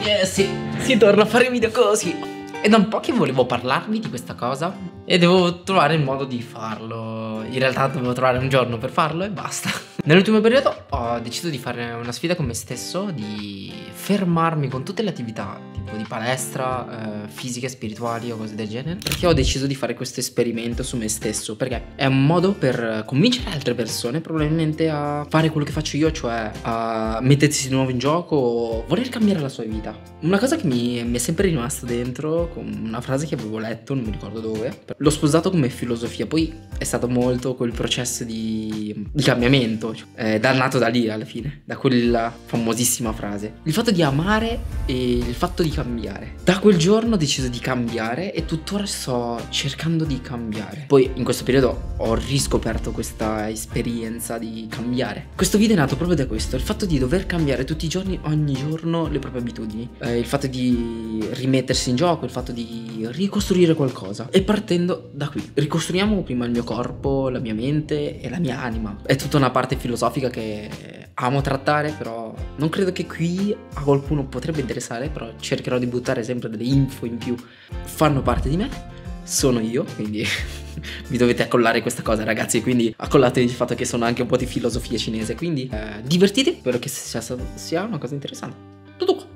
Sì, si torna a fare video così. È da un po' che volevo parlarvi di questa cosa e devo trovare il modo di farlo. In realtà dovevo trovare un giorno per farlo e basta. Nell'ultimo periodo ho deciso di fare una sfida con me stesso, di fermarmi con tutte le attività tipo di palestra, fisiche, spirituali o cose del genere, perché ho deciso di fare questo esperimento su me stesso, perché è un modo per convincere altre persone probabilmente a fare quello che faccio io, cioè a mettersi di nuovo in gioco o voler cambiare la sua vita. Una cosa che mi è sempre rimasta dentro, con una frase che avevo letto, non mi ricordo dove, l'ho sposato come filosofia, poi è stato molto quel processo di cambiamento, cioè, nato da lì alla fine, da quella famosissima frase, il fatto di amare e il fatto di cambiare. Da quel giorno ho deciso di cambiare e tuttora sto cercando di cambiare. Poi in questo periodo ho riscoperto questa esperienza di cambiare. Questo video è nato proprio da questo, il fatto di dover cambiare tutti i giorni, ogni giorno, le proprie abitudini, il fatto di rimettersi in gioco, il fatto di ricostruire qualcosa. E partendo da qui ricostruiamo prima il mio corpo, la mia mente e la mia anima. È tutta una parte filosofica che amo trattare, però non credo che qui a qualcuno potrebbe interessare, però cercherò di buttare sempre delle info in più. Fanno parte di me, sono io, quindi vi dovete accollare questa cosa, ragazzi, quindi accollatevi il fatto che sono anche un po' di filosofia cinese, quindi divertitevi, spero che sia una cosa interessante. Tutto qua.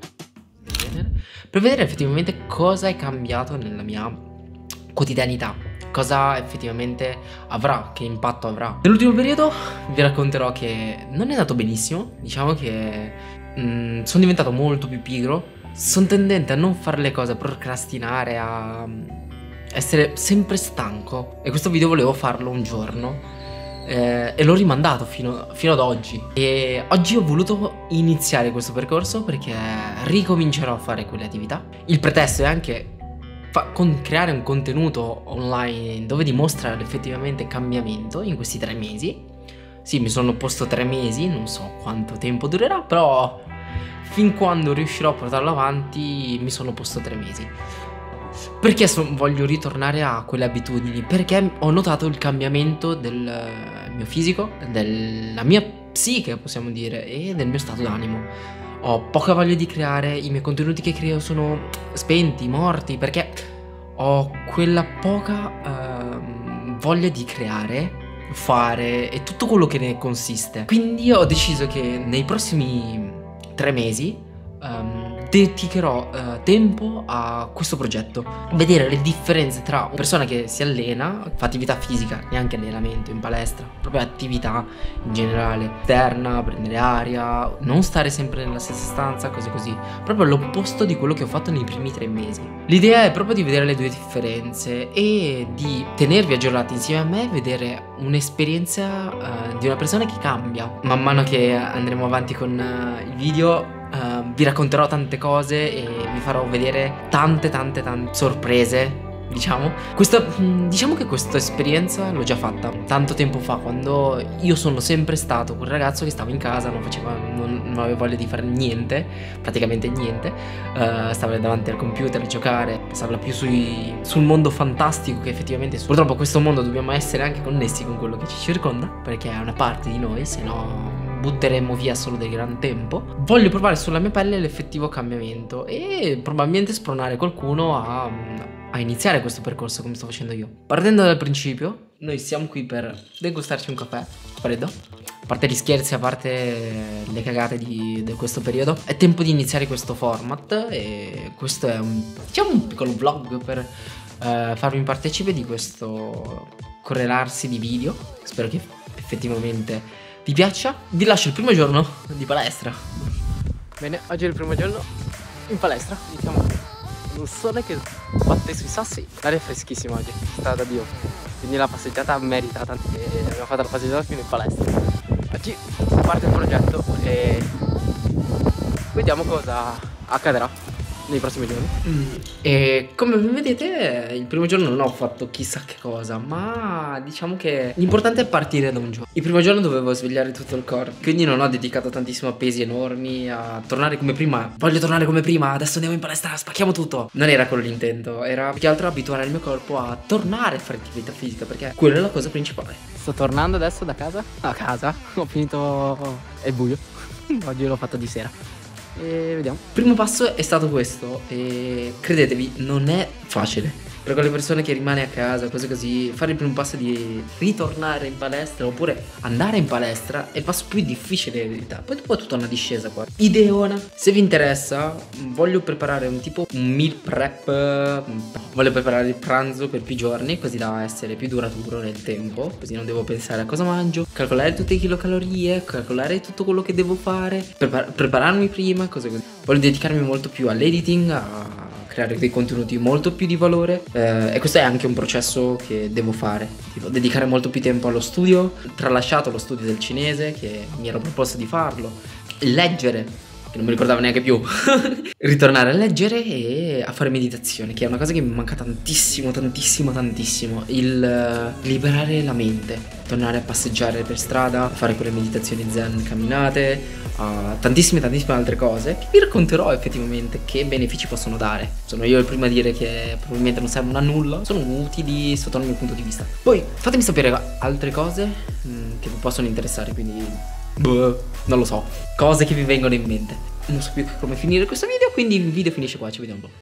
Per vedere effettivamente cosa è cambiato nella mia quotidianità, cosa effettivamente avrà, che impatto avrà. Nell'ultimo periodo vi racconterò che non è andato benissimo, diciamo che sono diventato molto più pigro, sono tendente a non fare le cose, a procrastinare, a essere sempre stanco, e questo video volevo farlo un giorno e l'ho rimandato fino ad oggi, e oggi ho voluto iniziare questo percorso perché ricomincerò a fare quelle attività. Il pretesto è anche creare un contenuto online dove dimostra effettivamente cambiamento in questi 3 mesi. Sì, mi sono posto 3 mesi, non so quanto tempo durerà, però fin quando riuscirò a portarlo avanti mi sono posto 3 mesi. Perché voglio ritornare a quelle abitudini? Perché ho notato il cambiamento del mio fisico, della mia psiche, possiamo dire, e del mio stato d'animo. Ho poca voglia di creare, i miei contenuti che creo sono spenti, morti, perché ho quella poca voglia di creare, fare e tutto quello che ne consiste. Quindi ho deciso che nei prossimi 3 mesi dedicherò tempo a questo progetto, vedere le differenze tra una persona che si allena, fa attività fisica, neanche allenamento, in palestra, proprio attività in generale, esterna, prendere aria, non stare sempre nella stessa stanza, cose così, proprio l'opposto di quello che ho fatto nei primi 3 mesi. L'idea è proprio di vedere le 2 differenze e di tenervi aggiornati insieme a me, vedere un'esperienza di una persona che cambia. Man mano che andremo avanti con il video vi racconterò tante cose e vi farò vedere tante sorprese, diciamo. Diciamo che questa esperienza l'ho già fatta tanto tempo fa, quando io sono sempre stato quel ragazzo che stava in casa, non aveva voglia di fare niente, praticamente niente, stava davanti al computer a giocare, stava più sul mondo fantastico che effettivamente purtroppo questo mondo dobbiamo essere anche connessi con quello che ci circonda, perché è una parte di noi, se no butteremo via solo del gran tempo. Voglio provare sulla mia pelle l'effettivo cambiamento e probabilmente spronare qualcuno a iniziare questo percorso come sto facendo io. Partendo dal principio, noi siamo qui per degustarci un caffè freddo. A parte gli scherzi, a parte le cagate di questo periodo, è tempo di iniziare questo format, e questo è diciamo un piccolo vlog per farvi partecipe di questo correlarsi di video. Spero che effettivamente vi piaccia. Vi lascio il primo giorno di palestra. Bene, oggi è il primo giorno in palestra. Iniziamo con un sole che batte sui sassi. L'aria è freschissima oggi, sta da Dio. Quindi la passeggiata merita, tanto che abbiamo fatto la passeggiata fino in palestra. Oggi parte il progetto e vediamo cosa accadrà nei prossimi giorni. E come vedete, il primo giorno non ho fatto chissà che cosa, ma diciamo che l'importante è partire da un giorno. Il primo giorno dovevo svegliare tutto il corpo, quindi non ho dedicato tantissimo a pesi enormi, a tornare come prima. Voglio tornare come prima, adesso andiamo in palestra, spacchiamo tutto. Non era quello l'intento, era più che altro abituare il mio corpo a tornare a fare attività fisica, perché quella è la cosa principale. Sto tornando adesso da casa. A casa ho finito, è buio. Oggi l'ho fatto di sera. e vediamo. Il primo passo è stato questo e credetevi, non è facile. Per quelle persone che rimane a casa, cose così, fare il primo passo di ritornare in palestra oppure andare in palestra è il passo più difficile in verità. Poi dopo è tutta una discesa qua. Ideona, se vi interessa, voglio preparare un meal prep. Voglio preparare il pranzo per più giorni, così da essere più duraturo nel tempo. Così non devo pensare a cosa mangio, calcolare tutte le kilocalorie, calcolare tutto quello che devo fare, prepararmi prima, cose così. Voglio dedicarmi molto più all'editing, a creare dei contenuti molto più di valore e questo è anche un processo che devo fare, tipo dedicare molto più tempo allo studio, tralasciato lo studio del cinese che mi ero proposto di farlo, leggere che non mi ricordavo neanche più, ritornare a leggere e a fare meditazione, che è una cosa che mi manca tantissimo, tantissimo, tantissimo, il liberare la mente, tornare a passeggiare per strada, fare quelle meditazioni zen, camminate, tantissime altre cose che vi racconterò effettivamente che benefici possono dare. Sono io il primo a dire che probabilmente non servono a nulla, sono utili sotto il mio punto di vista. Poi fatemi sapere altre cose che vi possono interessare, quindi non lo so, cose che vi vengono in mente. Non so più come finire questo video, quindi il video finisce qua, ci vediamo dopo.